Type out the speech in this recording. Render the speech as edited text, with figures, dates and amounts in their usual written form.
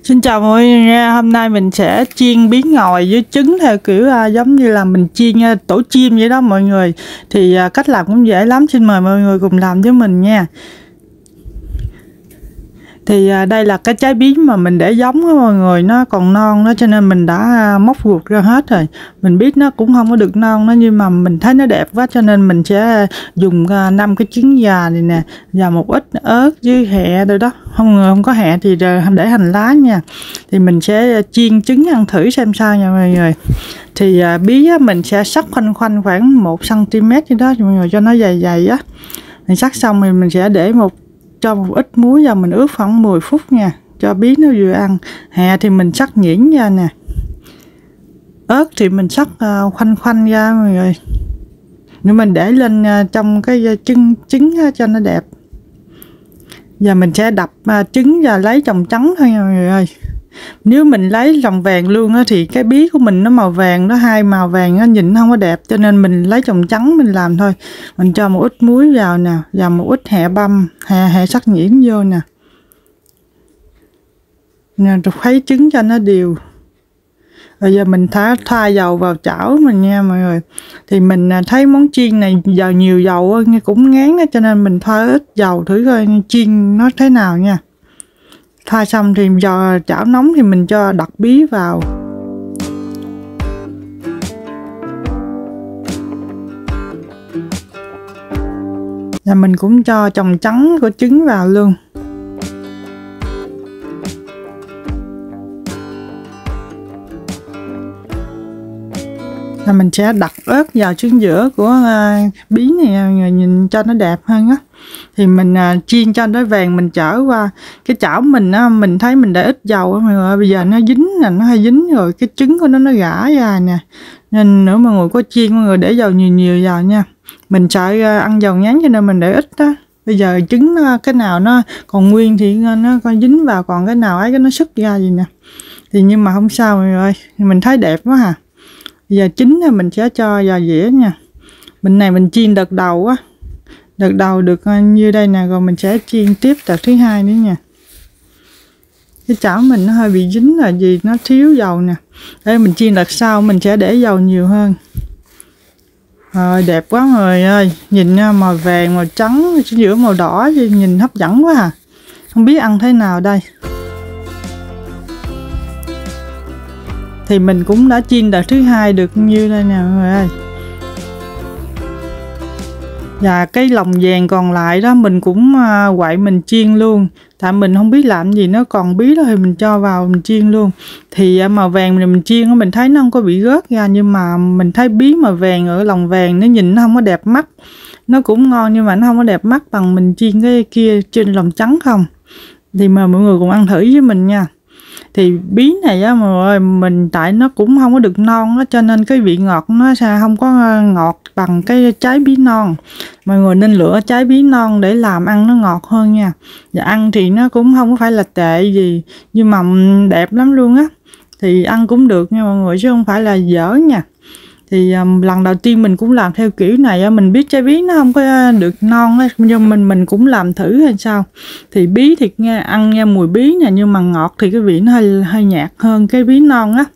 Xin chào mọi người nha, hôm nay mình sẽ chiên bí ngòi với trứng theo kiểu giống như là mình chiên tổ chim vậy đó mọi người. Thì cách làm cũng dễ lắm, xin mời mọi người cùng làm với mình nha. Thì đây là cái trái bí mà mình để giống đó mọi người, nó còn non đó cho nên mình đã móc ruột ra hết rồi. Mình biết nó cũng không có được non đó, nhưng mà mình thấy nó đẹp quá cho nên mình sẽ dùng 5 cái trứng gà này nè, và một ít ớt với hẹ rồi đó. Không có hẹ thì để hành lá nha. Thì mình sẽ chiên trứng ăn thử xem sao nha mọi người. Thì bí mình sẽ sắc khoanh khoảng 1 cm vậy đó mọi người, cho nó dày dày á. Mình sắc xong thì mình sẽ để cho một ít muối vào, mình ướp khoảng 10 phút nha, cho bí nó vừa ăn. Hẹ thì mình sắc nhuyễn ra nè, ớt thì mình sắc khoanh ra mọi người. Nếu mình để lên trong cái trứng cho nó đẹp. Giờ mình sẽ đập trứng và lấy lòng trắng thôi nha mọi người ơi. Nếu mình lấy lòng vàng luôn á thì cái bí của mình nó màu vàng, nó hai màu vàng nó nhìn không có đẹp, cho nên mình lấy lòng trắng mình làm thôi. Mình cho một ít muối vào nè, và một ít hẹ băm, hẹ sắc nhuyễn vô nè. Nè, rồi khuấy trứng cho nó đều. Rồi giờ mình thoa dầu vào chảo mình nha mọi người. Thì mình thấy món chiên này giờ nhiều dầu cũng ngán đó, cho nên mình thoa ít dầu thử coi chiên nó thế nào nha. Thoa xong thì do chảo nóng thì mình cho đặt bí vào. Và mình cũng cho chồng trắng của trứng vào luôn. Và mình sẽ đặt ớt vào chính giữa của bí này mọi người, nhìn cho nó đẹp hơn á. Thì mình chiên cho nó vàng, mình chở qua cái chảo mình á, mình thấy mình để ít dầu á mọi người. Bây giờ nó dính nè, nó hơi dính rồi, cái trứng của nó gã ra nè. Nên nữa mọi người có chiên mọi người để dầu nhiều vào nha. Mình sợ ăn dầu ngán cho nên mình để ít đó. Bây giờ trứng cái nào nó còn nguyên thì nó có dính vào, còn cái nào ấy cái nó sức ra gì nè. Thì nhưng mà không sao mọi người ơi, mình thấy đẹp quá hà. Bây giờ trứng mình sẽ cho vào dĩa nha. Mình này mình chiên đợt đầu á. Đợt đầu được như đây nè, rồi mình sẽ chiên tiếp đợt thứ hai nữa nha. Cái chảo mình nó hơi bị dính là vì nó thiếu dầu nè. Để mình chiên đợt sau mình sẽ để dầu nhiều hơn. Rồi đẹp quá mọi người ơi. Nhìn màu vàng, màu trắng, giữa màu đỏ nhìn hấp dẫn quá à. Không biết ăn thế nào đây. Thì mình cũng đã chiên đợt thứ hai được như đây nè mọi người ơi. Và cái lòng vàng còn lại đó mình cũng quậy mình chiên luôn. Tại mình không biết làm gì, nó còn bí đó thì mình cho vào mình chiên luôn. Thì màu vàng mình chiên mình thấy nó không có bị rớt ra, nhưng mà mình thấy bí màu vàng ở lòng vàng nó nhìn nó không có đẹp mắt. Nó cũng ngon nhưng mà nó không có đẹp mắt bằng mình chiên cái kia trên lòng trắng không. Thì mời mọi người cùng ăn thử với mình nha. Thì bí này á mọi người, mình tại nó cũng không có được non á, cho nên cái vị ngọt nó sẽ không có ngọt bằng cái trái bí non. Mọi người nên lựa trái bí non để làm ăn nó ngọt hơn nha. Và ăn thì nó cũng không có phải là tệ gì, nhưng mà đẹp lắm luôn á. Thì ăn cũng được nha mọi người, chứ không phải là dở nha. Thì lần đầu tiên mình cũng làm theo kiểu này, mình biết trái bí nó không có được non á, nhưng mình cũng làm thử hay sao. Thì bí thì nghe ăn nha, mùi bí nè, nhưng mà ngọt thì cái vị nó hơi nhạt hơn cái bí non á.